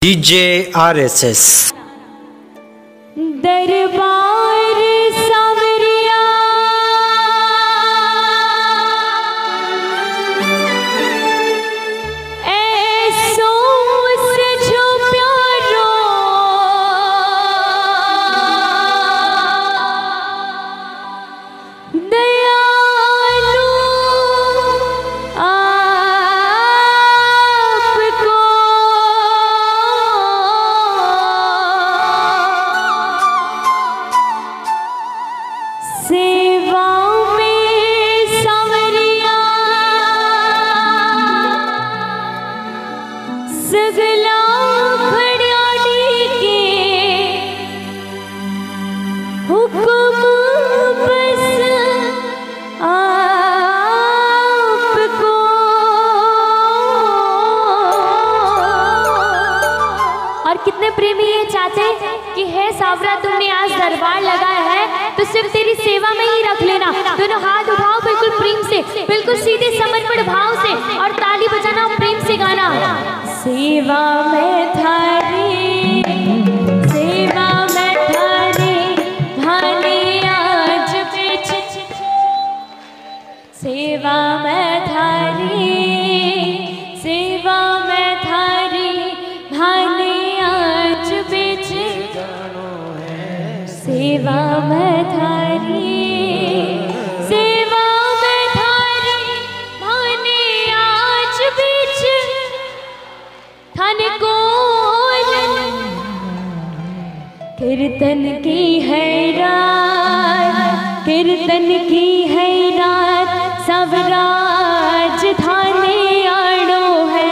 DJ RSS दरबार सावरिया ऐसो सजो प्यारो दयालु आपको सेवा में सावरिया सगला खड़ियाड़ी के हुक्म बस आपको और कितने प्रेमी ये चाहते कि है सावरा तुमने आज दरबार लगाया है तो सिर्फ तेरी सेवा में ही रख लेना। दोनों हाथ उठाओ बिल्कुल प्रेम से, बिल्कुल सीधे समर्पण भाव से और ताली बजाना प्रेम से गाना। सेवा में थारी भाने आज बीच सेवा में थारी भाने आज बीच सेवा में थारी भाने आज बीच थाने को कीर्तन की है रात सवराज थाने आड़ो है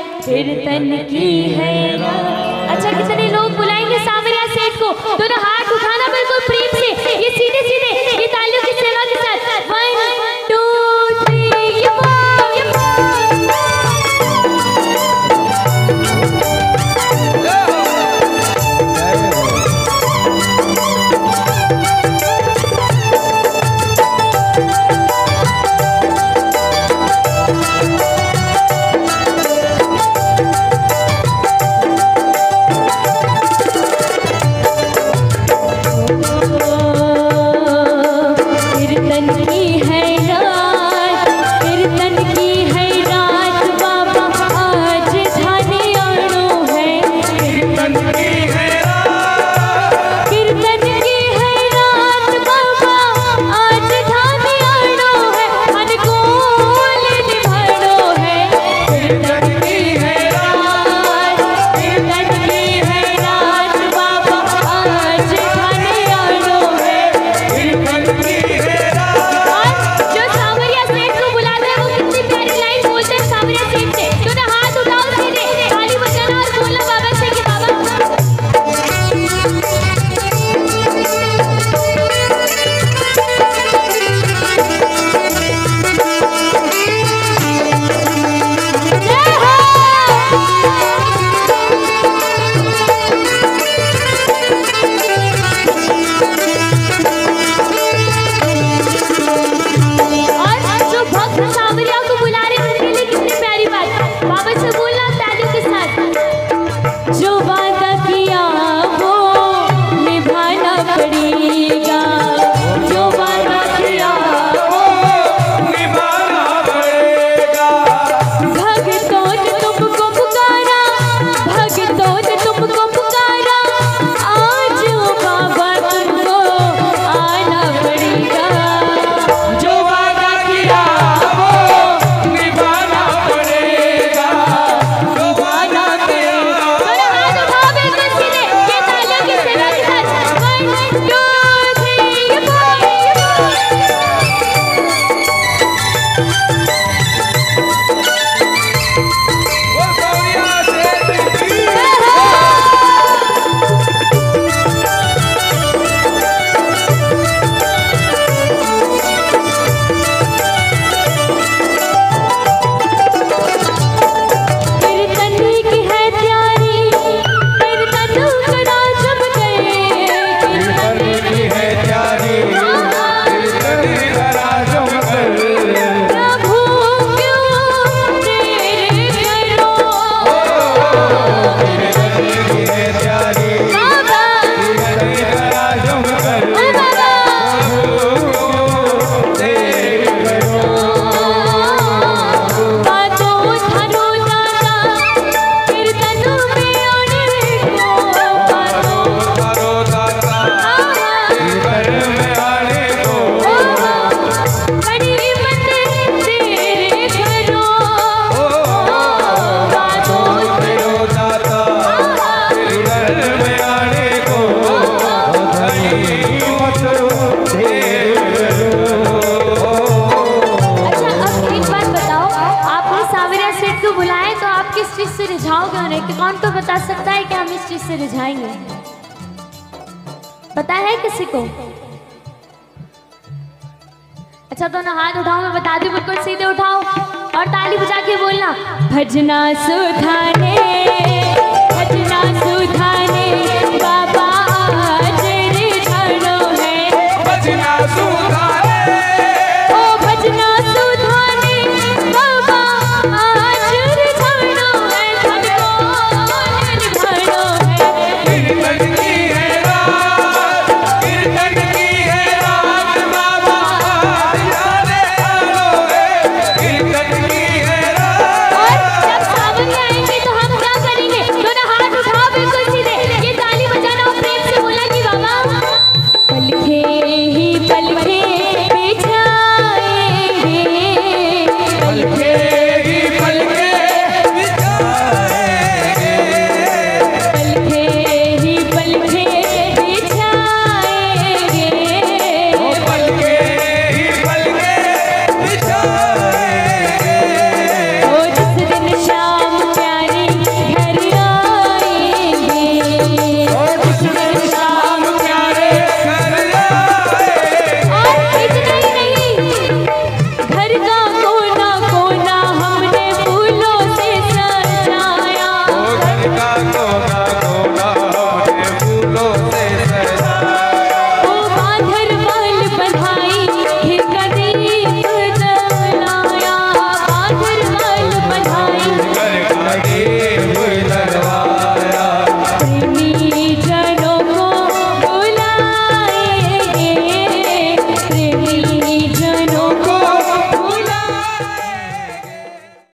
कीर्तन की है रात। अच्छा कितने लोग बुलाएंगे सावरिया सेठ को? दोनों हाथ उठाना बिल्कुल प्रेम से, ये सीधे सीधे ये तालियों की सेवा के साथ 1 2 3 हाथ बता सकता है कि हम इस चीज से रिझाएंगे? पता है किसी को? अच्छा दोनों हाथ उठाओ, मैं बता दूं, बिल्कुल सीधे उठाओ और ताली बजा के बोलना, भजना सुधाने